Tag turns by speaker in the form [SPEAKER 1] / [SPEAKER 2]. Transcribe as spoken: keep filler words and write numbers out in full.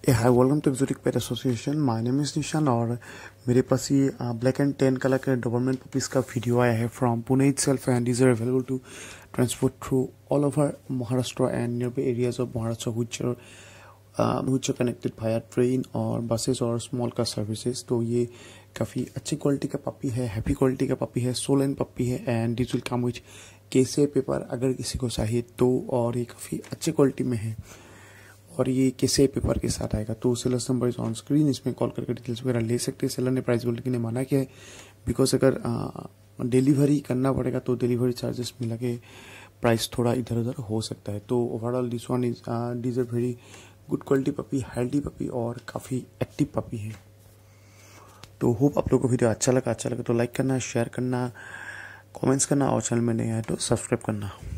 [SPEAKER 1] A hi welcome to exotic pet association. My name is Nishan और मेरे पास ये ब्लैक एंड टेन कलर के डॉबरमैन पपीज़ का वीडियो आया है from Pune itself and these are available to transport through all over Maharashtra and near by areas of Maharashtra which are which are connected via train और buses और small car services. तो ये काफ़ी अच्छी क्वालिटी का पपी है, हैप्पी क्वालिटी का puppy है, सोलन पपी है and this will come which केसे पेपर अगर किसी को चाहिए तो। और ये काफ़ी अच्छी क्वालिटी में है और ये कैसे पेपर के साथ आएगा। तो sellers number is on screen, इसमें कॉल करके डिटेल्स वगैरह ले सकते हैं। सेलर ने प्राइस बोलने के लिए माना किया है बिकॉज अगर डिलीवरी करना पड़ेगा तो डिलीवरी चार्जेस मिला के प्राइस थोड़ा इधर उधर हो सकता है। तो overall this one is this a very good quality puppy, healthy puppy और काफ़ी एक्टिव पपी है। तो होप आप लोगों को वीडियो अच्छा लगा अच्छा लगा तो लाइक करना, शेयर करना, कमेंट्स करना और चैनल में नहीं आए तो सब्सक्राइब करना।